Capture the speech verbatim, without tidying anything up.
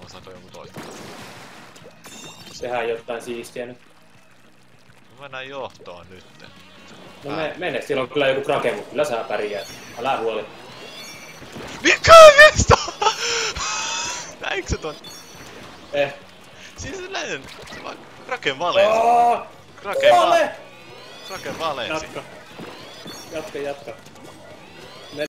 saako joku toista? Tehdään jotain siistiä nyt. Mennään johtoon nyt. No me, mene, siellä on kyllä joku krake, mutta kyllä sä pärjäät. Älä huoli. Mikä miestä? Näinkö se ton? Eh. Siis näin, se vaan kraken valeen. Aaaa! Kraken Vale! vale! Kraken valeen. Jatka. Jatka, jatka.